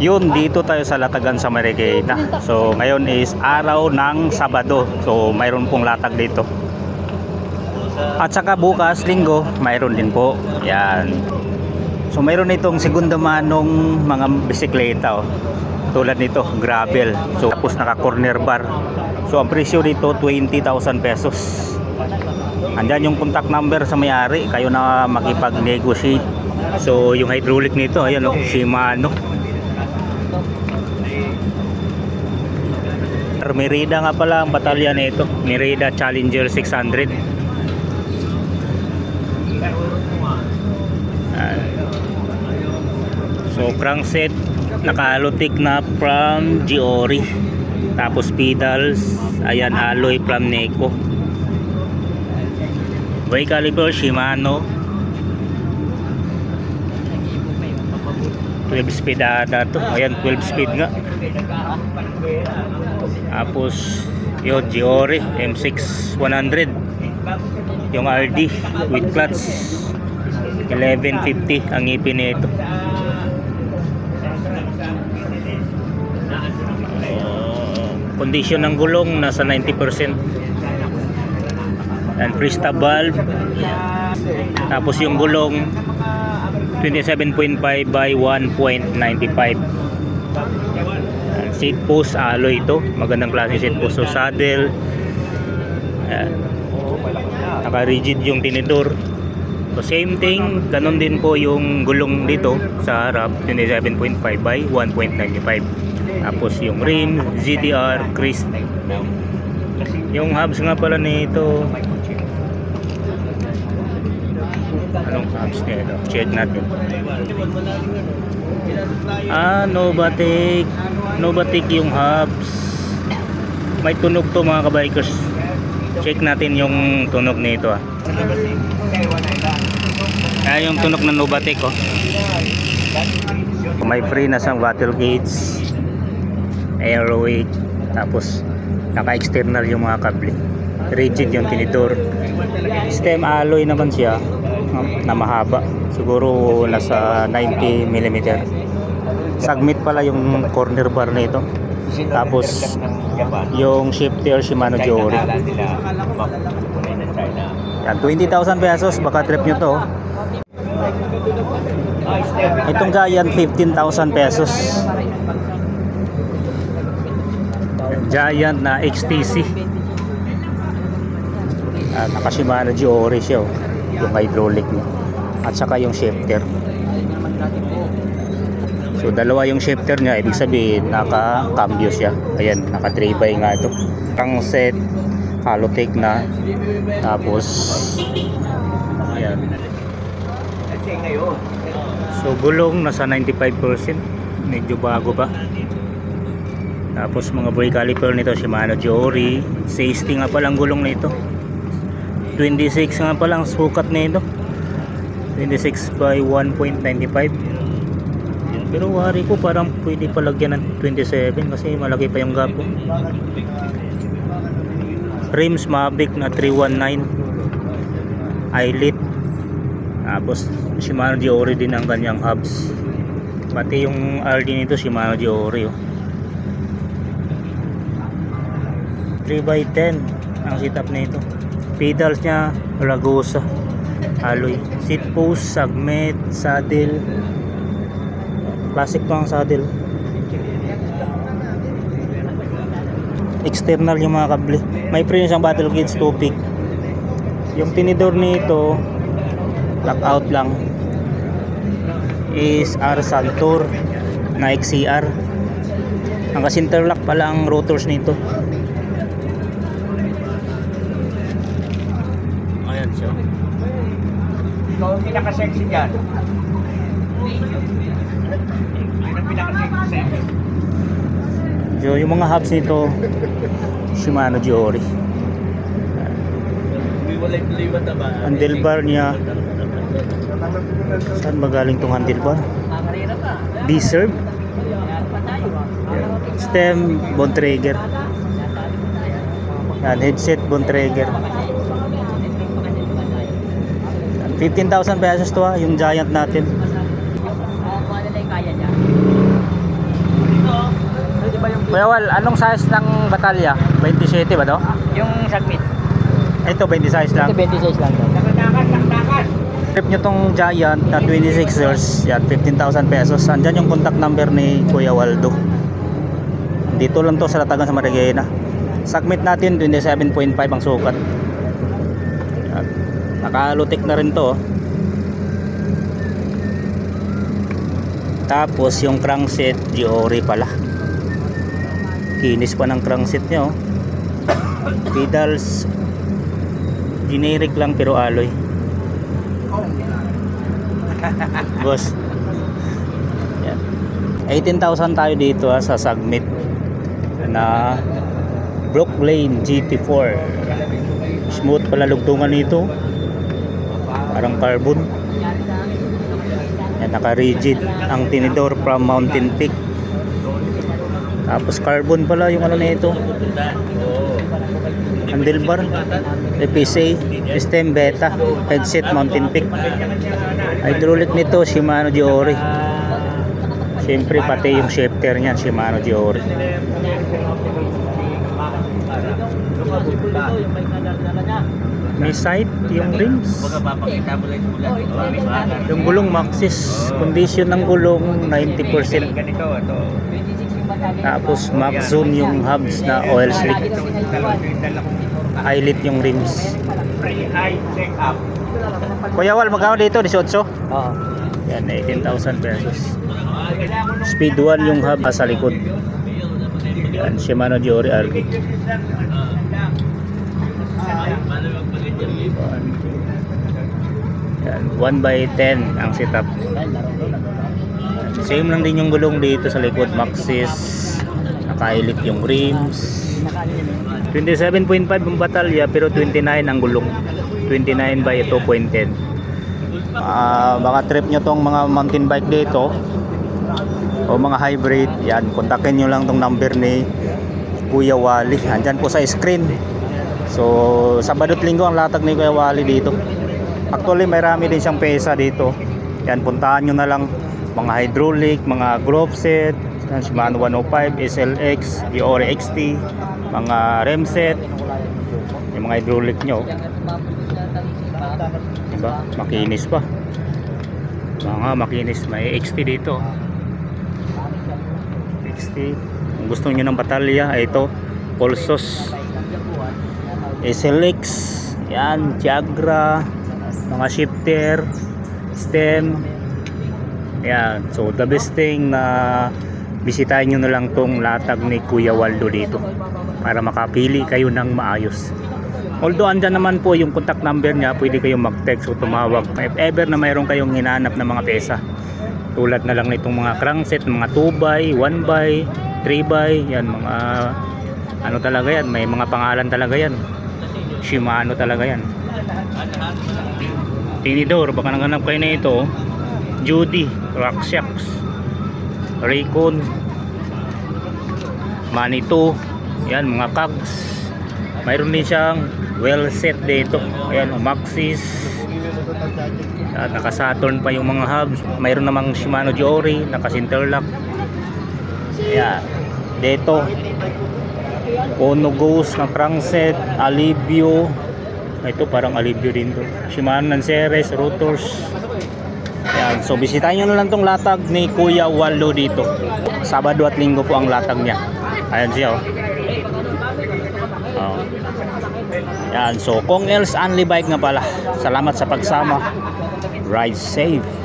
Yun, dito tayo sa Latagan sa Marikina. So ngayon is araw ng Sabado. So mayroon pong latag dito. At saka bukas, Linggo, mayroon din po. Yan. So mayroon itong segunda manong mga bisikleta. Oh. Tulad nito, gravel. So tapos naka corner bar. So ang presyo dito 20,000 pesos. Andyan yung contact number sa may-ari. Kayo na makipag-negotiate. So yung hydraulic nito, ayan oh, Shimano. Merida nga pala ang batalya nito. Merida Challenger 600. So crankset naka-allotic na from Giori. Tapos pedals, ayan, alloy from Neko. Brake caliper Shimano. 12 speed ata to. Ayan, 12 speed nga. Tapos yun, Giori M6 100. Yung RD with clutch 1150 ang ipin nito. Condition ng gulong nasa 90%. And freestyle valve. Tapos yung gulong 27.5 by 1.95. Seat post alloy ito. Magandang klase seat post. So saddle, naka rigid yung tinidor. So same thing, ganun din po yung gulong dito sa harap, 27.5 by 1.95. Tapos yung rim, ZTR, Christ. Yung hubs nga pala nito, anong hubs nito? Check natin. Novatek. Novatek yung hubs. May tunog to mga kabikers. Check natin yung tunog nito. Yung tunog ng Novatek oh. May free na siyang battle gauge, airway, tapos naka-external yung mga kable. Rigid yung tinidor. Stem alloy naman siya na mahaba. Siguro nasa 90 mm. Sagmit pala yung corner bar nito. Tapos yung shifter Shimano Giori. Yan, 20,000 pesos. Baka trip nyo to. Itong Giant 15,000 pesos. Giant na XTC. Naka Shimano Giori siya oh. Yung hydraulic niya. At saka yung shifter. So dalawa yung shifter niya, ibig sabihin naka-cambio siya. Ayan, naka 3x nga ito. Crankset, Halotech na. Tapos ayan. So gulong nasa 95%, medyo bago pa. Tapos mga brake caliper nito Shimano Giori. 60 nga palang gulong nito. 26 nga palang sukat nito. 26 by 1.95. Pero wari ko parang pwede palagyan ng 27 kasi malaki pa yung gap. Rims Mavic na 319 eyelet. Tapos Shimano Giori din ang kanyang hubs. Pati yung RD nito Shimano Giori oh. 3x10 ang setup nito. Pedals nya Ragusa alloy. Seat post, sagmet, saddle. Plastic to ang saddle. External yung mga kable. May free siyang battle gauge topic. Yung tinidor nito lockout lang is R Santor na XCR. Ang ka-interlock pala ang rotors nito. Ayan siya. Ikaw ang pinaka-sexy dyan. So, yung mga hubs nito Shimano Giori. Handlebar niya, saan ba galing tong handlebar? B-serve. Stem Bontrager. Yan, headset Bontrager. 15,000 pesos to yung Giant natin. Kuya Wal, anong size ng batalya? 27 ba to? Yung submit. Ito 26 lang. Ito 26 lang daw. Takatakas. Trip nyo tong Giant na 26ers, yan 15,000 pesos. Andyan yung contact number ni Kuya Waldo. Dito lang to sa Latagan sa Marikina. Submit natin 27.5 ang sukat. Yan. Nakalutik na rin to. Tapos yung crankset Giori pala. Kinis pa ng crankset nyo. Pedals generic lang pero alloy. Boss. Yan. 18,000 tayo dito sa Submit na Brooklyn GT4. Smooth pala lugtungan nito. Parang carbon. Yan, naka-rigid ang tinidor from Mountain Peak. Tapos carbon pala yung ano nito. Handlebar, FPC, stem beta, headset Mountain Peak. Hydraulic nito Shimano Giori. Siyempre pati yung shifter niyan Shimano Giori. May sight yung rims. Yung gulong Maxxis, condition ng gulong 90%. Tapos Max Zoom yung hubs na oil slick. Highlight yung rims. Free eye check up. Kuya Wal, magkano dito? 18? Oo. Yan, 18,000 pesos. Speed 1 yung hub sa likod. Yan, Shimano Giori RD. Yan, 1/10 ang setup. Same lang din yung gulong dito sa likod, Maxxis. Nakailit yung rims. 27.5 ang batalya pero 29 ang gulong. 29/2.10. Baka trip nyo tong mga mountain bike dito o mga hybrid, yan, kontakin nyo lang tong number ni Kuya Wally. Andyan po sa screen. So Sabado at Linggo ang latag ni Kuya Wally dito. Actually marami din siyang pesa dito. Yan, puntahan nyo na lang mga hydraulic, mga glove set, Shimano 105, SLX, Giori XT, mga rem set, yung mga hydraulic nyo. Diba? Makinis pa. Mga makinis. May XT dito. XT. Kung gusto nyo ng batalya, ay ito. Pulsos. SLX. Yan. Tiagra. Mga shifter. Stem. Yan. So, the best thing na bisitahin nyo na lang tong latag ni Kuya Waldo dito para makapili kayo ng maayos. Although andyan naman po yung contact number niya, pwede kayong mag-text o tumawag if ever na mayroon kayong hinanap na mga pesa. Tulad na lang nitong mga crankset, mga 2x, 1x, 3x, yan mga ano talaga yan, may mga pangalan talaga yan. Shimano talaga yan. Tinidor, baka nanganap kayo na ito. Judy, Rockshocks, Raycon, Manitou, yan mga cogs. Mayroon din siyang well set dito. Ayan, Maxxis. Naka-Saturn pa yung mga hubs. Mayroon namang Shimano Giori, naka-Sinterlock. Ayan. Dito Kono Ghost ng crankset, Alivio. Ito parang Alivio din to. Shimano Lanceres, Rotors. Ayan. So bisitahin nyo na lang tong latag ni Kuya Waldo dito. Sabado at Linggo po ang latag niya. Ayan siya, oh. Yan, so Kong Els Only Bike nga pala. Salamat sa pagsama. Ride safe.